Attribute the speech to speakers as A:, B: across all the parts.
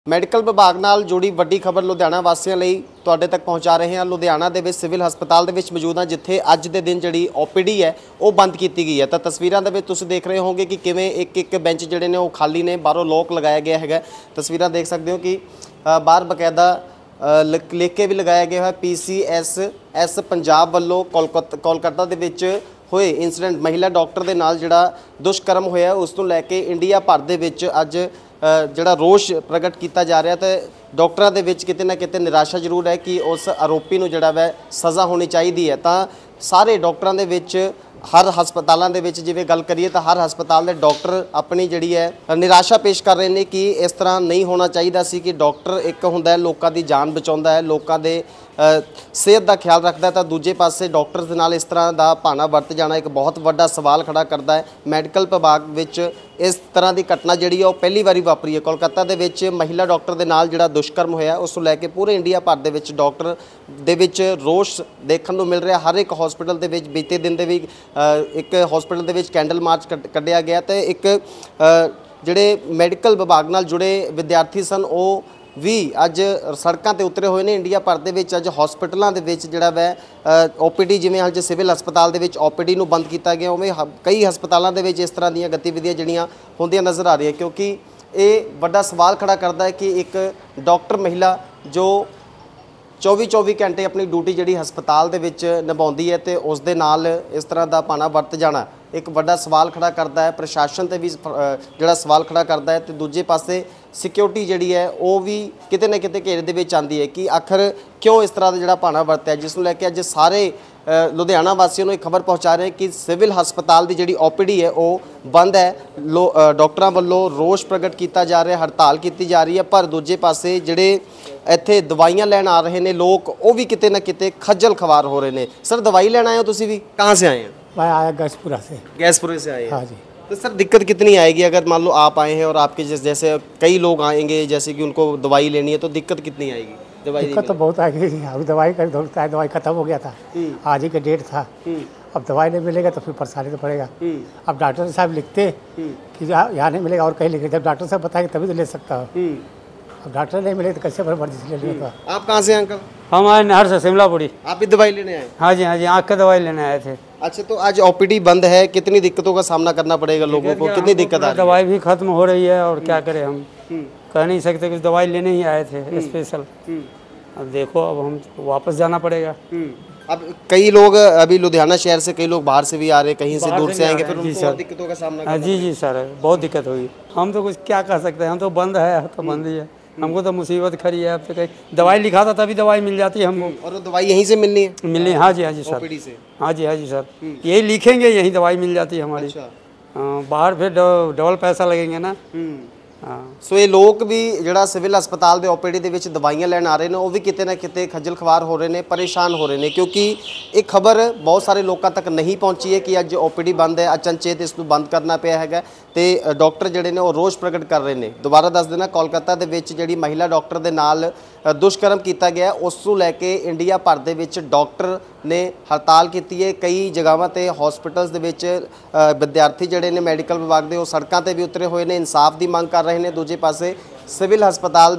A: Medical ਵਿਭਾਗ ਨਾਲ ਜੁੜੀ ਵੱਡੀ ਖਬਰ ਲੁਧਿਆਣਾ ਵਾਸੀਆਂ ਲਈ ਤੁਹਾਡੇ ਤੱਕ ਪਹੁੰਚਾ ਰਹੇ ਹਾਂ। ਲੁਧਿਆਣਾ ਦੇ ਵਿੱਚ ਸਿਵਲ ਹਸਪਤਾਲ ਦੇ ਵਿੱਚ ਮੌਜੂਦ ਹਾਂ, ਜਿੱਥੇ ਅੱਜ ਦੇ ਦਿਨ ਜਿਹੜੀ ਓਪੀਡੀ ਹੈ ਉਹ ਬੰਦ ਕੀਤੀ ਗਈ ਹੈ। ਤਾਂ ਤਸਵੀਰਾਂ ਦੇ ਵਿੱਚ ਤੁਸੀਂ ਦੇਖ ਰਹੇ ਹੋਵੋਗੇ ਕਿ ਕਿਵੇਂ ਇੱਕ ਬੈਂਚ ਜਿਹੜੇ ਨੇ ਉਹ ਖਾਲੀ ਨੇ, ਬਾਹਰੋਂ ਲੋਕ ਲਗਾਇਆ ਗਿਆ ਹੈਗਾ। ਤਸਵੀਰਾਂ ਦੇਖ ਸਕਦੇ ਹੋ ਕਿ ਬਾਹਰ ਬਕਾਇਦਾ ਲਿਖ ਕੇ ਵੀ ਲਗਾਇਆ ਗਿਆ ਹੈ PCS ਪੰਜਾਬ ਵੱਲੋਂ ਕੋਲਕਾਤਾ ਦੇ ਵਿੱਚ ਹੋਏ ਇਨਸੀਡੈਂਟ ਮਹਿਲਾ ਡਾਕਟਰ ਦੇ ਨਾਲ ਜਿਹੜਾ ਦੁਸ਼ਕਰਮ ਹੋਇਆ, ਉਸ ਤੋਂ ਲੈ ਕੇ ਇੰਡੀਆ ਭਰ ਦੇ ਵਿੱਚ ਅੱਜ ਜਿਹੜਾ ਰੋਸ਼ ਪ੍ਰਗਟ ਕੀਤਾ ਜਾ ਰਿਹਾ। ਤੇ ਡਾਕਟਰਾਂ ਦੇ ਵਿੱਚ ਕਿਤੇ ਨਾ ਕਿਤੇ ਨਿਰਾਸ਼ਾ ਜ਼ਰੂਰ ਹੈ ਕਿ ਉਸ ਆਰੋਪੀ ਨੂੰ ਜਿਹੜਾ ਵੈ ਸਜ਼ਾ ਹੋਣੀ ਚਾਹੀਦੀ ਹੈ। ਤਾਂ ਸਾਰੇ ਡਾਕਟਰਾਂ ਦੇ ਵਿੱਚ ਹਰ ਹਸਪਤਾਲਾਂ ਦੇ ਵਿੱਚ ਜਿਵੇਂ ਗੱਲ ਕਰੀਏ ਤਾਂ ਹਰ ਹਸਪਤਾਲ ਦੇ ਡਾਕਟਰ ਆਪਣੀ ਜਿਹੜੀ ਹੈ ਨਿਰਾਸ਼ਾ ਪੇਸ਼ ਕਰ ਰਹੇ ਨੇ ਕਿ ਇਸ ਤਰ੍ਹਾਂ ਨਹੀਂ ਹੋਣਾ ਚਾਹੀਦਾ ਸੀ ਕਿ ਡਾਕਟਰ ਇੱਕ ਹੁੰਦਾ ਹੈ ਲੋਕਾਂ ਦੀ ਜਾਨ ਬਚਾਉਂਦਾ ਹੈ, ਲੋਕਾਂ ਦੇ ਸਿਹਤ ਦਾ ਖਿਆਲ ਰੱਖਦਾ ਹੈ, ਤਾਂ ਦੂਜੇ ਪਾਸੇ ਡਾਕਟਰ ਦੇ ਨਾਲ ਇਸ ਤਰ੍ਹਾਂ ਦਾ ਭਾਣਾ ਵਰਤ ਜਾਣਾ ਇੱਕ ਬਹੁਤ ਵੱਡਾ ਸਵਾਲ ਖੜਾ ਕਰਦਾ ਹੈ। ਮੈਡੀਕਲ ਵਿਭਾਗ ਵਿੱਚ ਇਸ ਤਰ੍ਹਾਂ ਦੀ ਘਟਨਾ ਜਿਹੜੀ ਹੈ ਉਹ ਪਹਿਲੀ ਵਾਰੀ ਵਾਪਰੀ ਹੈ। ਕੋਲਕਾਤਾ ਦੇ ਵਿੱਚ ਮਹਿਲਾ ਡਾਕਟਰ ਦੇ ਨਾਲ ਜਿਹੜਾ ਦੁਸ਼ਕਰਮ ਹੋਇਆ, ਉਸ ਨੂੰ ਲੈ ਕੇ ਪੂਰੇ ਇੰਡੀਆ ਭਰ ਦੇ ਵਿੱਚ ਡਾਕਟਰ ਦੇ ਵਿੱਚ ਰੋਸ਼ ਦੇਖਣ ਨੂੰ ਮਿਲ ਰਿਹਾ। ਹਰ ਇੱਕ ਹਸਪੀਟਲ ਦੇ ਵਿੱਚ ਬੀਤੇ ਦਿਨ ਦੇ ਵੀ ਇੱਕ ਹਸਪੀਟਲ ਦੇ ਵਿੱਚ ਕੈਂਡਲ ਮਾਰਚ ਕੱਢਿਆ ਗਿਆ ਤੇ ਇੱਕ ਜਿਹੜੇ ਮੈਡੀਕਲ ਵਿਭਾਗ ਨਾਲ ਜੁੜੇ ਵਿਦਿਆਰਥੀ ਸਨ ਉਹ ਵੀ ਅੱਜ ਸੜਕਾਂ ਤੇ ਉਤਰੇ ਹੋਏ ਨੇ। ਇੰਡੀਆ ਭਰ ਦੇ ਵਿੱਚ ਅੱਜ ਹਸਪੀਟਲਾਂ ਦੇ ਵਿੱਚ ਜਿਹੜਾ ਵੈ OPD ਜਿਵੇਂ ਅੱਜ ਸਿਵਲ ਹਸਪਤਾਲ ਦੇ ਵਿੱਚ OPD ਨੂੰ ਬੰਦ ਕੀਤਾ ਗਿਆ, ਉਵੇਂ ਕਈ ਹਸਪਤਾਲਾਂ ਦੇ ਵਿੱਚ ਇਸ ਤਰ੍ਹਾਂ ਦੀਆਂ ਗਤੀਵਿਧੀਆਂ ਜਿਹੜੀਆਂ ਹੁੰਦੀਆਂ ਨਜ਼ਰ ਆ ਰਹੀਆਂ, ਕਿਉਂਕਿ ਇਹ ਵੱਡਾ ਸਵਾਲ ਖੜਾ ਕਰਦਾ ਹੈ ਕਿ ਇੱਕ ਡਾਕਟਰ ਮਹਿਲਾ ਜੋ 24 ਘੰਟੇ ਆਪਣੀ ਡਿਊਟੀ ਜਿਹੜੀ ਹਸਪਤਾਲ ਦੇ ਵਿੱਚ ਨਿਭਾਉਂਦੀ ਹੈ ਤੇ ਉਸ ਦੇ ਨਾਲ ਇਸ ਤਰ੍ਹਾਂ ਦਾ ਭਾਣਾ ਵਰਤ ਜਾਣਾ ਇੱਕ ਵੱਡਾ ਸਵਾਲ ਖੜਾ ਕਰਦਾ ਹੈ। ਪ੍ਰਸ਼ਾਸਨ ਤੇ ਵੀ ਜਿਹੜਾ ਸਵਾਲ ਖੜਾ ਕਰਦਾ ਹੈ ਤੇ ਦੂਜੇ ਪਾਸੇ ਸਿਕਿਉਰਿਟੀ ਜਿਹੜੀ ਹੈ ਉਹ ਵੀ ਕਿਤੇ ਨਾ ਕਿਤੇ ਘੇਰੇ ਦੇ ਵਿੱਚ ਆਉਂਦੀ ਹੈ ਕਿ ਆਖਰ ਕਿਉਂ ਇਸ ਤਰ੍ਹਾਂ ਦਾ ਜਿਹੜਾ ਭਾਣਾ ਵਰਤਿਆ, ਜਿਸ ਨੂੰ ਲੈ ਕੇ ਅੱਜ ਸਾਰੇ ਲੁਧਿਆਣਾ ਵਾਸੀਆਂ ਨੂੰ ਇਹ ਖਬਰ ਪਹੁੰਚਾ ਰਹੇ ਕਿ ਸਿਵਲ ਹਸਪਤਾਲ ਦੀ ਜਿਹੜੀ OPD ਹੈ ਉਹ ਬੰਦ ਹੈ। ਡਾਕਟਰਾਂ ਵੱਲੋਂ ਰੋਸ਼ ਪ੍ਰਗਟ ਕੀਤਾ ਜਾ ਰਿਹਾ, ਹੜਤਾਲ ਕੀਤੀ ਜਾ ਰਹੀ ਹੈ, ਪਰ ਦੂਜੇ ਪਾਸੇ ਜਿਹੜੇ ਇੱਥੇ ਦਵਾਈਆਂ ਲੈਣ ਆ ਰਹੇ ਨੇ ਲੋਕ ਉਹ ਵੀ ਕਿਤੇ ਨਾ ਕਿਤੇ ਖੱਜਲ ਖਵਾਰ ਹੋ ਰਹੇ ਨੇ। ਸਰ ਦਵਾਈ ਲੈਣ आए हो ਤੁਸੀਂ भी? कहाँ से आए हैं?
B: मैं आया गैसपुरा से।
A: गैसपुरे से आए हैं?
B: हाँ जी।
A: तो सर दिक्कत कितनी आएगी अगर मान लो आप आए हैं और आपके जैसे कई लोग आएंगे, जैसे कि उनको दवाई लेनी है, तो दिक्कत कितनी आएगी?
B: दिक्कत तो बहुत आएगी। अभी दवाई का ढूंढता है, दवाई खत्म हो गया था, आज ही का डेट था, अब दवाई नहीं मिलेगा तो फिर परेशानी तो पड़ेगा। अब डॉक्टर साहब लिखते कि यहाँ नहीं मिलेगा और कहीं लिखे, जब डॉक्टर साहब बताएंगे तभी तो ले सकता हूँ। अब डॉक्टर नहीं मिले तो कैसे मर्जी से ले लिया।
A: आप कहाँ से अंकल?
B: हम आए नहर से शिमलापुरी।
A: आप भी दवाई लेने आए?
B: हाँ जी, हाँ जी, आँख का दवाई लेने आए थे।
A: अच्छा, तो आज OPD बंद है, कितनी दिक्कतों का सामना करना पड़ेगा लोगों को? कितनी दिक्कत आ रही है?
B: दवाई भी खत्म हो रही है और क्या करें हम, कह नहीं सकते, कुछ दवाई लेने ही आए थे स्पेशल। अब देखो अब हम वापस जाना पड़ेगा।
A: अब कई लोग अभी लुधियाना शहर से कई लोग बाहर से भी आ रहे, कहीं से दूर से आएंगे, फिर उनको और दिक्कतों का सामना करना।
B: जी जी सर, बहुत दिक्कत होगी। हम तो कुछ क्या कर सकते हैं, हम तो बंद है तो बंद ही है, हमको तो मुसीबत खड़ी है। अब तो कहीं दवाई लिखा था तभी दवाई मिल जाती है हमको।
A: और वो दवाई यहीं से मिलनी है?
B: मिलनी, हाँ जी, हाँ जी सर,
A: OPD से?
B: हाँ जी, हाँ जी सर, यही लिखेंगे यही दवाई मिल जाती है हमारी। बाहर फिर डबल पैसा लगेंगे ना। ਸੋ ਇਹ ਲੋਕ ਵੀ ਜਿਹੜਾ ਸਿਵਲ ਹਸਪਤਾਲ ਦੇ OPD ਦੇ ਵਿੱਚ ਦਵਾਈਆਂ ਲੈਣ ਆ ਰਹੇ ਨੇ ਉਹ ਵੀ ਕਿਤੇ ਨਾ ਕਿਤੇ ਖੱਜਲ ਖਵਾਰ ਹੋ ਰਹੇ ਨੇ, ਪਰੇਸ਼ਾਨ ਹੋ ਰਹੇ ਨੇ, ਕਿਉਂਕਿ ਇਹ ਖਬਰ ਬਹੁਤ ਸਾਰੇ ਲੋਕਾਂ ਤੱਕ ਨਹੀਂ ਪਹੁੰਚੀ ਹੈ ਕਿ ਅੱਜ OPD ਬੰਦ ਹੈ। ਅਚਨਚੇਤ ਇਸ ਨੂੰ ਬੰਦ ਕਰਨਾ ਪਿਆ ਹੈਗਾ ਤੇ ਡਾਕਟਰ ਜਿਹੜੇ ਨੇ ਉਹ ਰੋਸ਼ ਪ੍ਰਗਟ ਕਰ ਰਹੇ ਨੇ। ਦੁਬਾਰਾ ਦੱਸ ਦੇਣਾ, ਕੋਲਕਾਤਾ ਦੇ ਵਿੱਚ ਜਿਹੜੀ ਮਹਿਲਾ ਡਾਕਟਰ ਦੇ ਨਾਲ ਦੁਸ਼ਕਰਮ ਕੀਤਾ ਗਿਆ, ਉਸ ਨੂੰ ਲੈ ਕੇ ਇੰਡੀਆ ਭਰ ਦੇ ਵਿੱਚ ਡਾਕਟਰ ਨੇ ਹੜਤਾਲ ਕੀਤੀ ਹੈ। ਕਈ ਜਗ੍ਹਾਵਾਂ ਤੇ ਹਸਪੀਟਲਸ ਦੇ ਵਿੱਚ ਵਿਦਿਆਰਥੀ ਜਿਹੜੇ ਨੇ ਮੈਡੀਕਲ ਵਿਭਾਗ ਦੇ ਉਹ ਸੜਕਾਂ ਤੇ ਵੀ ਉਤਰੇ ਹੋਏ ਨੇ, ਇਨਸਾਫ ਦੀ ਮੰਗ ਕਰ ਰਹੇ ਨੇ। ਦੂਜੇ ਪਾਸੇ ਸਿਵਲ ਹਸਪਤਾਲ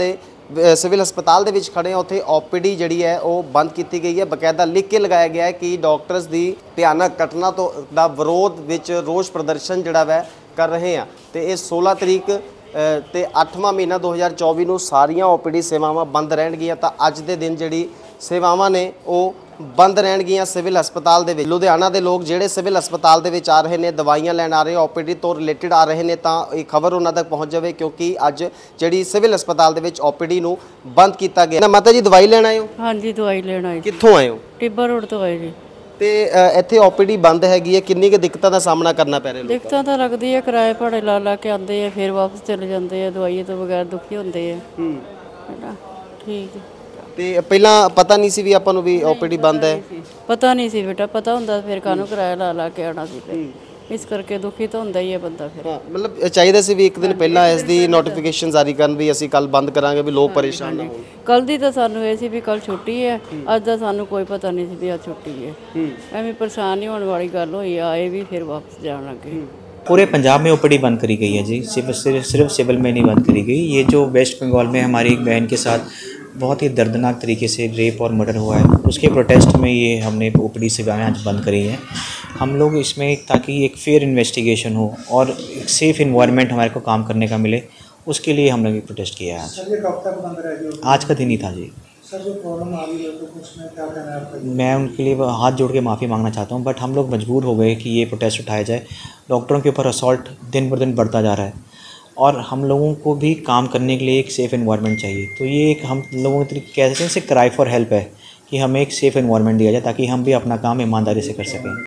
B: ਦੇ ਵਿੱਚ ਖੜੇ ਉੱਥੇ OPD ਜਿਹੜੀ ਹੈ ਉਹ ਬੰਦ ਕੀਤੀ ਗਈ ਹੈ। ਬਕਾਇਦਾ ਲਿਖ ਕੇ ਲਗਾਇਆ ਗਿਆ ਹੈ ਕਿ ਡਾਕਟਰਸ ਦੀ ਭਿਆਨਕ ਘਟਨਾ ਤੋਂ ਦਾ ਵਿਰੋਧ ਵਿੱਚ ਰੋਸ ਪ੍ਰਦਰਸ਼ਨ ਜਿਹੜਾ ਵੈ ਕਰ ਰਹੇ ਆ। ਤੇ ਇਹ 16 ਤਰੀਕ ਤੇ 8ਵਾਂ ਮਹੀਨਾ 2024 ਨੂੰ ਸਾਰੀਆਂ OPD ਸੇਵਾਵਾਂ ਬੰਦ ਰਹਿਣਗੀਆਂ। ਤਾਂ ਅੱਜ ਦੇ ਦਿਨ ਜਿਹੜੀ ਸੇਵਾਵਾਂ ਨੇ ਉਹ ਬੰਦ ਰਹਿਣਗੀਆਂ ਸਿਵਲ ਹਸਪਤਾਲ ਦੇ ਵਿੱਚ। ਲੁਧਿਆਣਾ ਦੇ ਲੋਕ ਜਿਹੜੇ ਸਿਵਲ ਹਸਪਤਾਲ ਦੇ ਵਿੱਚ ਆ ਰਹੇ ਨੇ, ਦਵਾਈਆਂ ਲੈਣ ਆ ਰਹੇ, OPD ਤੋਂ ਰਿਲੇਟਡ ਆ ਰਹੇ ਨੇ, ਤਾਂ ਇਹ ਖਬਰ ਉਹਨਾਂ ਤੱਕ ਪਹੁੰਚ ਜਾਵੇ, ਕਿਉਂਕਿ ਅੱਜ ਜਿਹੜੀ ਸਿਵਲ ਹਸਪਤਾਲ ਦੇ ਵਿੱਚ OPD ਨੂੰ ਬੰਦ ਕੀਤਾ ਗਿਆ। ਮਾਤਾ ਜੀ ਦਵਾਈ ਲੈਣ ਆਏ ਹੋ?
C: ਹਾਂਜੀ ਦਵਾਈ ਲੈਣ ਆਏ।
A: ਕਿੱਥੋਂ ਆਏ ਹੋ?
C: ਟਿੱਬਾ ਰੋਡ ਤੋਂ ਆਏ ਜੀ।
A: ਤੇ ਇੱਥੇ OPD ਬੰਦ ਹੈਗੀ ਹੈ, ਕਿੰਨੀ ਕੁ ਦਿੱਕਤਾਂ ਦਾ ਸਾਹਮਣਾ ਕਰਨਾ ਪੈ ਰਿਹਾ?
C: ਦਿੱਕਤਾਂ ਤਾਂ ਲੱਗਦੀ ਹੈ, ਕਿਰਾਏ ਭਾੜੇ ਲਾ ਕੇ ਆਉਂਦੇ ਆ, ਫਿਰ ਵਾਪਸ ਚਲੇ ਜਾਂਦੇ ਆ, ਦਵਾਈ ਤੋਂ ਬਗੈਰ ਦੁਖੀ ਹੁੰਦੇ ਆ। ਹੈਨਾ, ਠੀਕ ਹੈ। ਤੇ
A: ਪਹਿਲਾਂ ਪਤਾ ਨਹੀਂ ਸੀ ਵੀ ਆਪਾਂ ਨੂੰ ਵੀ OPD ਬੰਦ ਹੈ?
C: ਪਤਾ ਨਹੀਂ ਸੀ ਬੇਟਾ, ਪਤਾ ਹੁੰਦਾ ਫਿਰ ਕਾਹਨੂੰ ਕਿਰਾਇਆ ਲਾ ਕੇ ਆਉਣਾ ਸੀ, ਫਿਰ ਇਸ ਕਰਕੇ ਦੁਖੀ ਤਾਂ ਹੁੰਦਾ ਹੀ ਹੈ ਬੰਦਾ। ਫਿਰ
A: ਹਾਂ, ਮਤਲਬ ਚਾਹੀਦਾ ਸੀ ਵੀ ਇੱਕ ਦਿਨ ਪਹਿਲਾਂ ਇਸ ਦੀ ਨੋਟੀਫਿਕੇਸ਼ਨ ਜਾਰੀ ਕਰਨ ਵੀ ਅਸੀਂ ਕੱਲ ਬੰਦ ਕਰਾਂਗੇ, ਵੀ ਲੋਕ ਪਰੇਸ਼ਾਨ ਨਾ ਹੋਣ।
C: ਕੱਲ ਦੀ ਤਾਂ ਸਾਨੂੰ ਇਹ ਸੀ ਵੀ ਕੱਲ ਛੁੱਟੀ ਹੈ, ਅੱਜ ਦਾ ਸਾਨੂੰ ਕੋਈ ਪਤਾ ਨਹੀਂ ਸੀ ਵੀ ਅੱਜ ਛੁੱਟੀ ਹੈ। ਐਵੇਂ ਪਰੇਸ਼ਾਨ ਨਹੀਂ ਹੋਣ ਵਾਲੀ ਗੱਲ ਹੋਈ, ਆਏ ਵੀ ਫਿਰ ਵਾਪਸ ਜਾਣ ਲੱਗੇ।
D: पूरे पंजाब में ओपीडी बंद करी गई है जी, सिर्फ सिविल में नहीं बंद करी गई। ये जो वेस्ट बंगाल में हमारी एक बहन के साथ बहुत ही दर्दनाक तरीके से रेप और मर्डर हुआ है, उसके प्रोटेस्ट में ये हमने ओपीडी सेवाएं आज बंद करी हैं। हम लोग इसमें ताकि एक फेयर इन्वेस्टिगेशन हो और एक सेफ़ इन्वायरमेंट हमारे को काम करने का मिले, उसके लिए हम लोग ये प्रोटेस्ट किया है आज।
E: सर, ये कब तक बंद रहेगी?
D: आज का दिन ही था जी।
E: सर, जो प्रॉब्लम आ रही है तो उसमें क्या कहना है आपका?
D: मैं उनके लिए हाथ जोड़ के माफ़ी मांगना चाहता हूँ, बट हम लोग मजबूर हो गए कि ये प्रोटेस्ट उठाया जाए। डॉक्टरों के ऊपर असॉल्ट दिन ब दिन बढ़ता जा रहा है और हम लोगों को भी काम करने के लिए एक सेफ़ एनवायरनमेंट चाहिए। तो ये एक हम लोगों के कहते हैं से क्राई फॉर हेल्प है कि हमें एक सेफ़ एनवायरनमेंट दिया जाए ताकि हम भी अपना काम ईमानदारी से कर सकें।